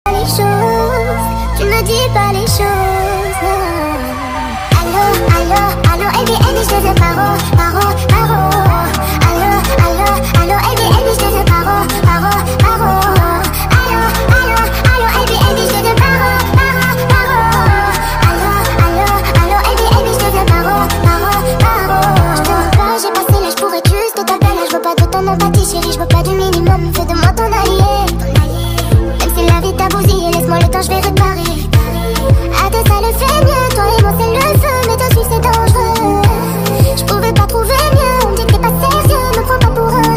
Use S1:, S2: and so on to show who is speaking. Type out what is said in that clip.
S1: Les choses, tu ne dis pas les choses. Allô, allô, allô, Airbnb, je te veux paro, paro, paro. Allô, allô, allô, Airbnb, je te veux paro, paro, paro. Allô, allô, allô, Airbnb, je te veux paro, paro, paro. Allô, allô, allô, Airbnb, je te veux paro, paro, paro. Je te veux pas, j'ai passé l'âge pour être juste ta belle. Je veux pas de ton empathie, chérie, je veux pas du minimum. Fais de moi ton allié. Même si la vie t'a bousillé, laisse-moi le temps, je vais réparer. À deux, ça le fait mieux, toi et moi, c'est le